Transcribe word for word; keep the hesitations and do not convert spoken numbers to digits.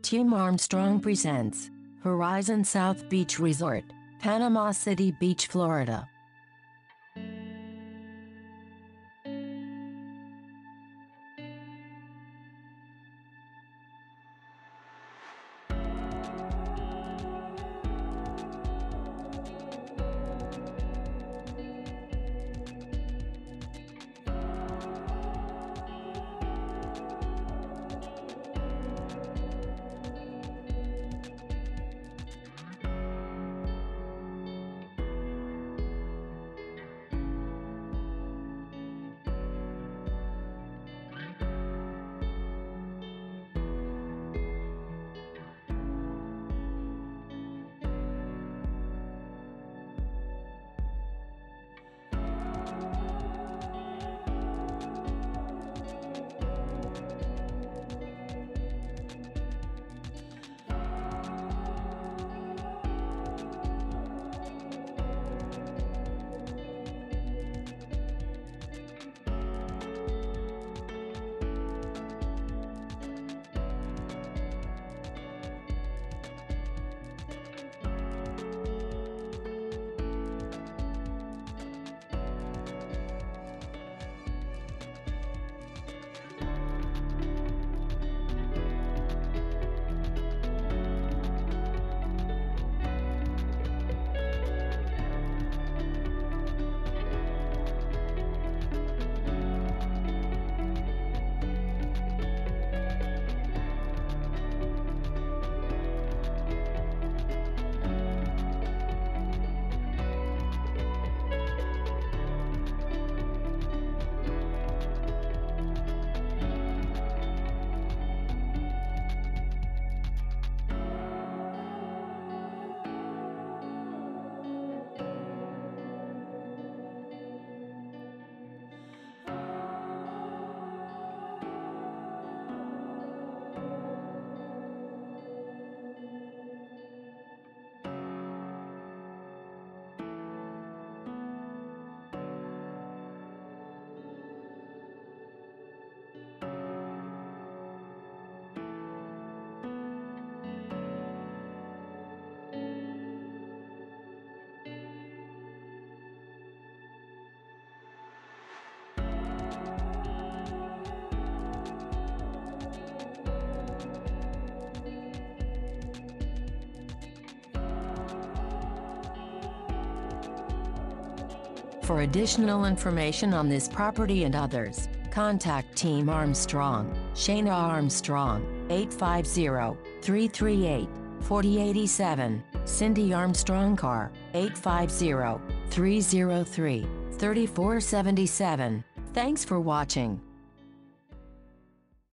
Team Armstrong presents Horizon South Beach Resort, Panama City Beach, Florida. For additional information on this property and others, contact Team Armstrong, Shana Armstrong, eight five zero, three three eight, four zero eight seven, Cindy Armstrong Carr, eight five zero, three zero three, three four seven seven. Thanks for watching.